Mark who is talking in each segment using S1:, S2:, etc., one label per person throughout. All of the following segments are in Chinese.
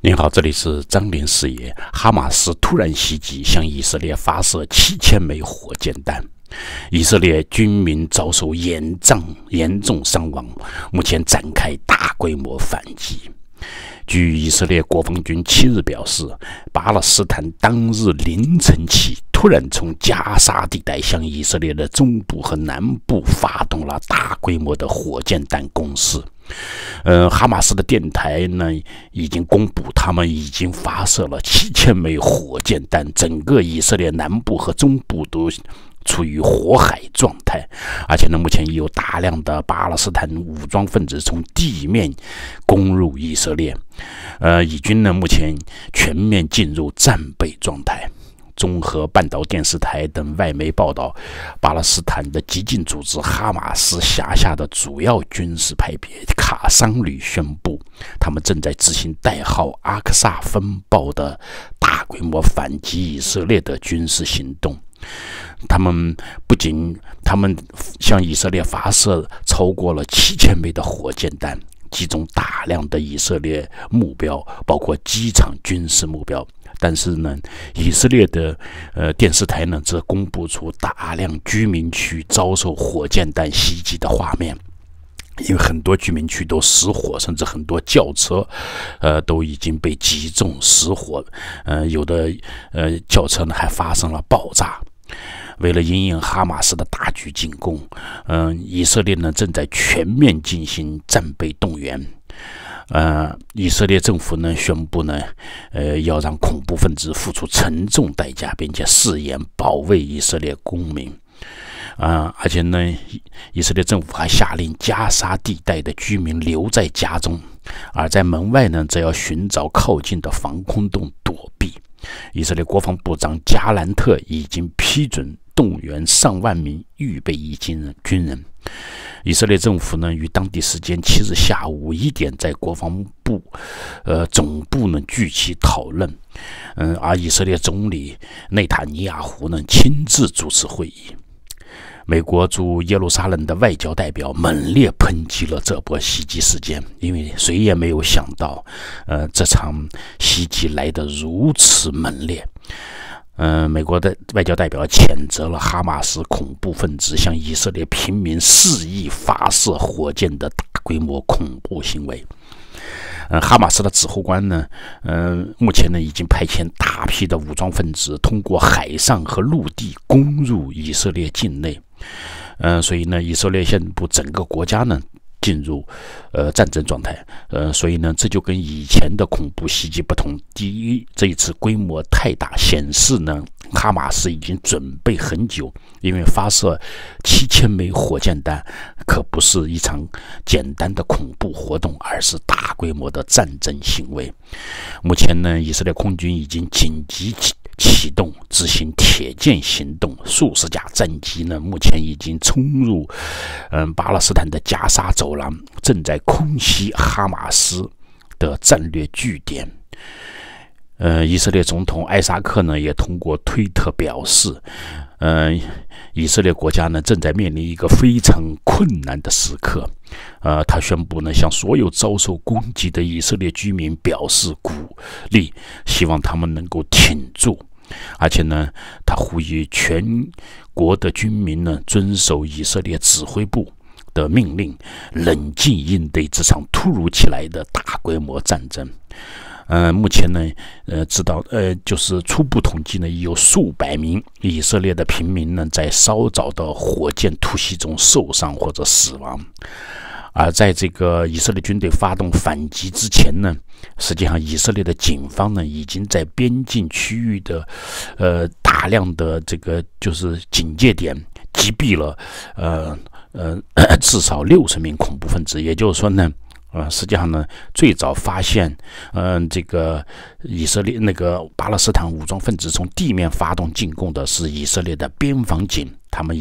S1: 您好，这里是张林视野。哈马斯突然袭击，向以色列发射7000枚火箭弹，以色列军民遭受严重伤亡，目前展开大规模反击。据以色列国防军7日表示，巴勒斯坦当日凌晨起突然从加沙地带向以色列的中部和南部发动了大规模的火箭弹攻势。哈马斯的电台呢已经公布，他们已经发射了7000枚火箭弹，整个以色列南部和中部都处于火海状态，而且呢，目前已有大量的巴勒斯坦武装分子从地面攻入以色列。以军呢目前全面进入战备状态。综合半岛电视台等外媒报道，巴勒斯坦的激进组织哈马斯辖下的主要军事派别卡桑旅宣布，他们正在执行代号阿克萨风暴的大规模反击以色列的军事行动。他们向以色列发射超过了7000枚的火箭弹，击中大量的以色列目标，包括机场、军事目标。但是呢，以色列的电视台呢则公布出大量居民区遭受火箭弹袭击的画面，因为很多居民区都失火，甚至很多轿车都已经被击中失火，有的轿车呢还发生了爆炸。为了因应哈马斯的大举进攻，以色列呢正在全面进行战备动员。以色列政府呢宣布呢，要让恐怖分子付出沉重代价，并且誓言保卫以色列公民。而且呢，以色列政府还下令加沙地带的居民留在家中，而在门外呢，则要寻找靠近的防空洞躲避。以色列国防部长加兰特已经批准动员上万名预备役军人。以色列政府呢，于当地时间7日下午1点在国防部总部呢聚集讨论。而以色列总理内塔尼亚胡呢亲自主持会议。美国驻耶路撒冷的外交代表猛烈抨击了这波袭击事件，因为谁也没有想到，这场袭击来得如此猛烈。美国的外交代表谴责了哈马斯恐怖分子向以色列平民肆意发射火箭的大规模恐怖行为。哈马斯的指挥官呢，目前呢已经派遣大批的武装分子通过海上和陆地攻入以色列境内。所以呢，以色列宣布整个国家呢进入战争状态。所以呢，这就跟以前的恐怖袭击不同。第一，这一次规模太大，显示呢哈马斯已经准备很久，因为发射7000枚火箭弹可不是一场简单的恐怖活动，而是大规模的战争行为。目前呢，以色列空军已经紧急启动执行铁剑行动，数十架战机呢目前已经冲入巴勒斯坦的加沙走廊，正在空袭哈马斯的战略据点。以色列总统艾萨克呢也通过推特表示，以色列国家呢正在面临一个非常困难的时刻。他宣布呢向所有遭受攻击的以色列居民表示鼓励，希望他们能够挺住。而且呢，他呼吁全国的军民呢遵守以色列指挥部的命令，冷静应对这场突如其来的大规模战争。目前呢，就是初步统计呢，已有数百名以色列的平民呢，在稍早的火箭突袭中受伤或者死亡。而在这个以色列军队发动反击之前呢，实际上以色列的警方呢，已经在边境区域的大量的这个就是警戒点击毙了至少60名恐怖分子。也就是说呢，实际上呢，最早发现这个以色列那个巴勒斯坦武装分子从地面发动进攻的是以色列的边防警，他们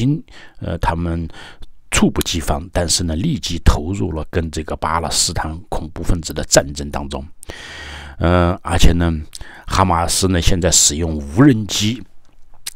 S1: 猝不及防，但是呢，立即投入了跟这个巴勒斯坦恐怖分子的战争当中。而且呢，哈马斯呢现在使用无人机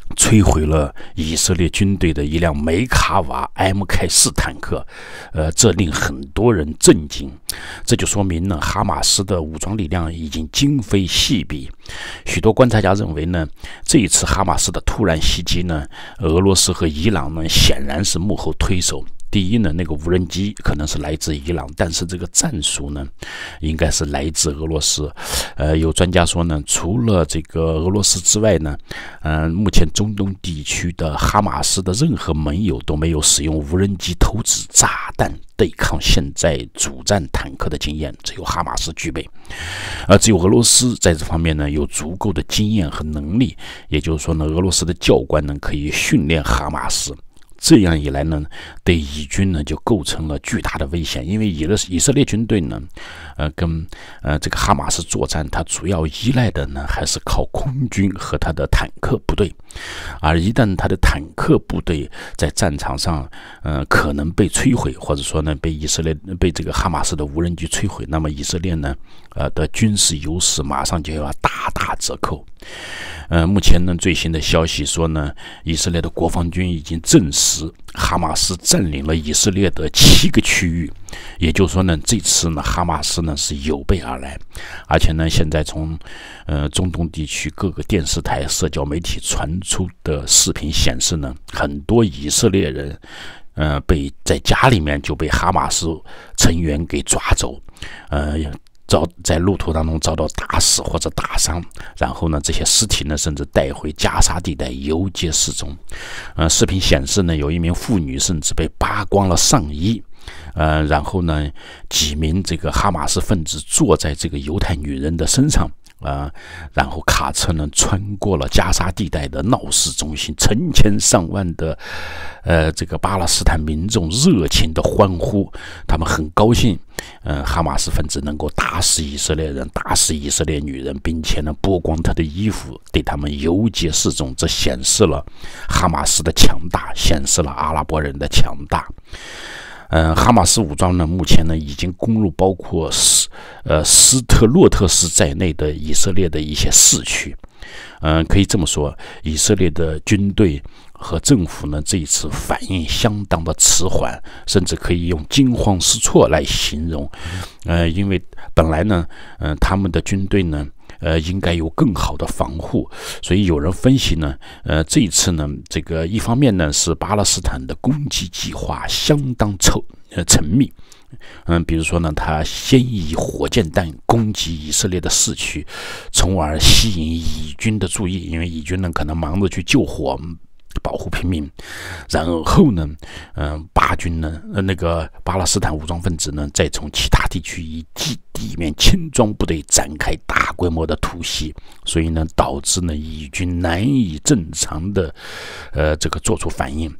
S1: 摧毁了以色列军队的一辆梅卡瓦 MK4坦克，这令很多人震惊。这就说明呢，哈马斯的武装力量已经今非昔比。许多观察家认为呢，这一次哈马斯的突然袭击呢，俄罗斯和伊朗呢显然是幕后推手。第一呢，那个无人机可能是来自伊朗，但是这个战术呢，应该是来自俄罗斯。有专家说呢，除了这个俄罗斯之外呢，目前中东地区的哈马斯的任何盟友都没有使用无人机投掷炸弹对抗现在主战坦克的经验，只有哈马斯具备。只有俄罗斯在这方面呢有足够的经验和能力，也就是说呢，俄罗斯的教官呢可以训练哈马斯。这样一来呢，对以军呢就构成了巨大的危险，因为以色列军队呢，跟这个哈马斯作战，它主要依赖的呢还是靠空军和它的坦克部队，而一旦它的坦克部队在战场上，可能被摧毁，或者说呢被这个哈马斯的无人机摧毁，那么以色列呢，的军事优势马上就要大打折扣。目前呢，最新的消息说呢，以色列的国防军已经证实，哈马斯占领了以色列的7个区域，也就是说呢，这次呢，哈马斯呢是有备而来，而且呢，现在从中东地区各个电视台、社交媒体传出的视频显示呢，很多以色列人被在家里面就被哈马斯成员给抓走，在路途当中遭到打死或者打伤，然后呢，这些尸体呢，甚至带回加沙地带游街示众。视频显示呢，有一名妇女甚至被扒光了上衣，然后呢，几名这个哈马斯分子坐在这个犹太女人的身上。然后卡车呢穿过了加沙地带的闹市中心，成千上万的这个巴勒斯坦民众热情的欢呼，他们很高兴，哈马斯分子能够打死以色列人，打死以色列女人，并且呢剥光他的衣服，对他们游街示众，这显示了哈马斯的强大，显示了阿拉伯人的强大。哈马斯武装呢，目前呢已经攻入包括斯特洛特市在内的以色列的一些市区。可以这么说，以色列的军队和政府呢这一次反应相当的迟缓，甚至可以用惊慌失措来形容。因为本来呢，他们的军队呢，应该有更好的防护，所以有人分析呢，这一次呢，这个一方面呢是巴勒斯坦的攻击计划相当缜密，比如说呢，他先以火箭弹攻击以色列的市区，从而吸引以军的注意，因为以军呢可能忙着去救火，保护平民。然后呢，巴军呢，那个巴勒斯坦武装分子呢，再从其他地区以地面轻装部队展开大规模的突袭，所以呢，导致呢以军难以正常的这个做出反应。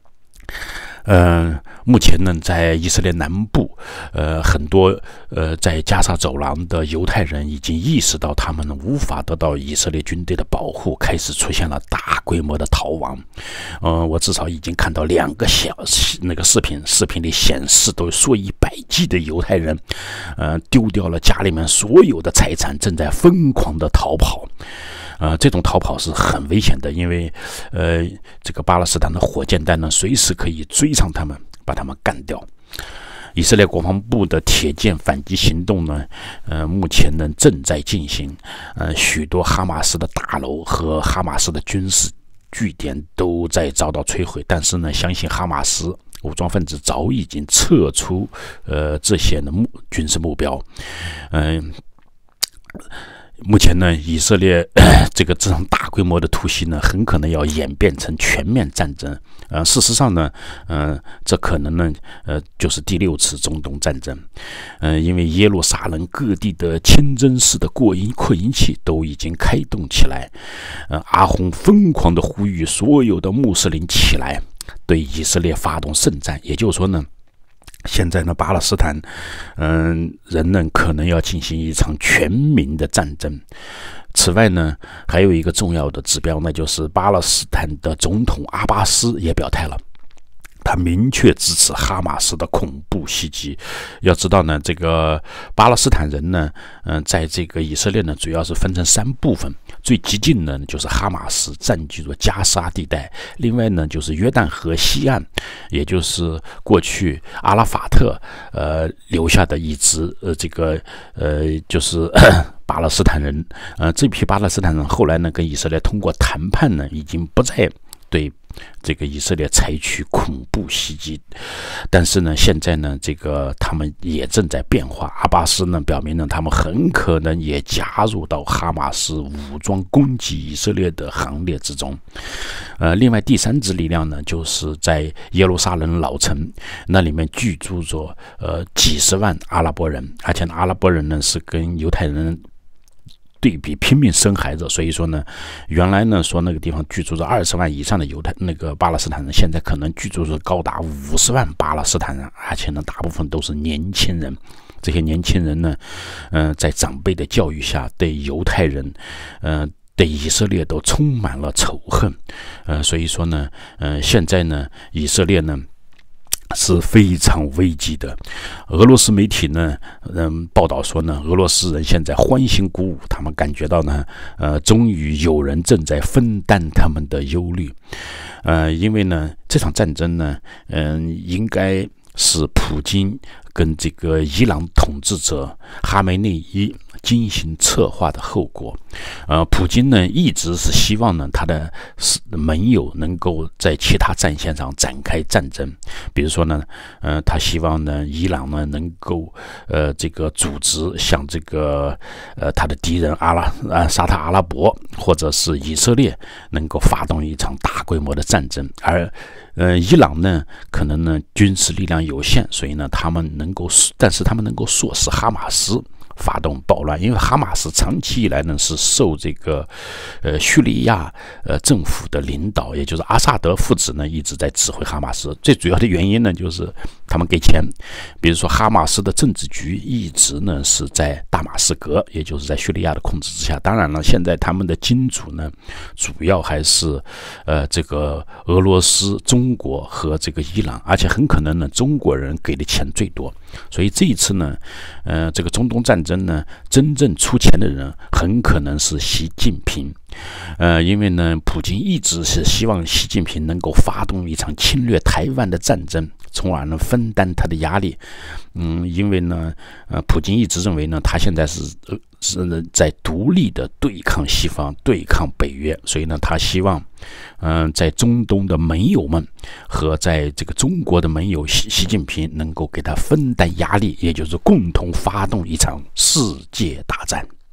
S1: 目前呢，在以色列南部，很多在加沙走廊的犹太人已经意识到他们无法得到以色列军队的保护，开始出现了大规模的逃亡。我至少已经看到2个那个视频里显示都数以百计的犹太人，丢掉了家里面所有的财产，正在疯狂的逃跑。这种逃跑是很危险的，因为这个巴勒斯坦的火箭弹呢，随时可以追上他们，把他们干掉。以色列国防部的铁剑反击行动呢，目前呢正在进行，许多哈马斯的大楼和哈马斯的军事据点都在遭到摧毁，但是呢，相信哈马斯武装分子早已经撤出这些的军事目标。目前呢，以色列这场大规模的突袭呢，很可能要演变成全面战争。事实上呢，这可能呢，就是第6次中东战争。因为耶路撒冷各地的清真寺的扩音器都已经开动起来。阿訇疯狂地呼吁所有的穆斯林起来，对以色列发动圣战。也就是说呢，现在呢，巴勒斯坦人呢可能要进行一场全民的战争。此外呢，还有一个重要的指标呢，就是巴勒斯坦的总统阿巴斯也表态了。 他明确支持哈马斯的恐怖袭击。要知道呢，这个巴勒斯坦人呢，在这个以色列呢，主要是分成3部分。最激进的就是哈马斯，占据着加沙地带；另外呢，就是约旦河西岸，也就是过去阿拉法特留下的一支就是巴勒斯坦人。这批巴勒斯坦人后来呢，跟以色列通过谈判呢，已经不再对这个以色列采取恐怖袭击，但是呢，现在呢，这个他们也正在变化。阿巴斯呢表明呢，他们很可能也加入到哈马斯武装攻击以色列的行列之中。另外第3支力量呢，就是在耶路撒冷老城，那里面居住着几十万阿拉伯人，而且阿拉伯人呢是跟犹太人对比拼命生孩子，所以说呢，原来呢说那个地方居住着20万以上的巴勒斯坦人，现在可能居住着高达50万巴勒斯坦人，而且呢大部分都是年轻人。这些年轻人呢，在长辈的教育下，对犹太人，对以色列都充满了仇恨。所以说呢，现在呢，以色列呢是非常危机的。俄罗斯媒体呢，报道说呢，俄罗斯人现在欢欣鼓舞，他们感觉到呢，终于有人正在分担他们的忧虑。因为呢，这场战争呢，应该是普京跟这个伊朗统治者哈梅内伊精心策划的后果。普京呢一直是希望呢他的盟友能够在其他战线上展开战争，比如说呢，他希望呢伊朗呢能够这个组织像这个他的敌人沙特阿拉伯或者是以色列能够发动一场大规模的战争，而伊朗呢可能呢军事力量有限，所以呢但是他们能够唆使哈马斯发动暴乱，因为哈马斯长期以来呢是受这个叙利亚政府的领导，也就是阿萨德父子呢一直在指挥哈马斯。最主要的原因呢就是他们给钱，比如说哈马斯的政治局一直呢是在大马士革，也就是在叙利亚的控制之下。当然了，现在他们的金主呢主要还是这个俄罗斯、中国和这个伊朗，而且很可能呢中国人给的钱最多。所以这一次呢，这个中东战争呢，真正出钱的人很可能是习近平。因为呢，普京一直是希望习近平能够发动一场侵略台湾的战争，从而呢分担他的压力。因为呢，普京一直认为呢，他现在是在独立的对抗西方、对抗北约，所以呢，他希望，在中东的盟友们和在这个中国的盟友习近平能够给他分担压力，也就是共同发动一场世界大战。